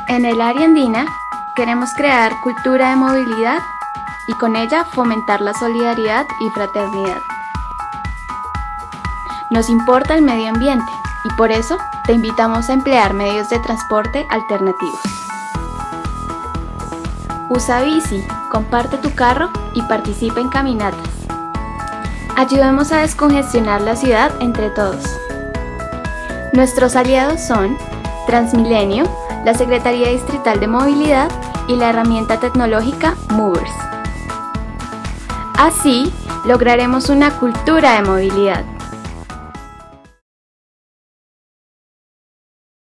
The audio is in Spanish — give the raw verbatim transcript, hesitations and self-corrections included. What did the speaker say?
En el área andina queremos crear cultura de movilidad y con ella fomentar la solidaridad y fraternidad. Nos importa el medio ambiente y por eso te invitamos a emplear medios de transporte alternativos. Usa bici, comparte tu carro y participa en caminatas. Ayudemos a descongestionar la ciudad entre todos. Nuestros aliados son Transmilenio, la Secretaría Distrital de Movilidad y la herramienta tecnológica Movers. Así, lograremos una cultura de movilidad.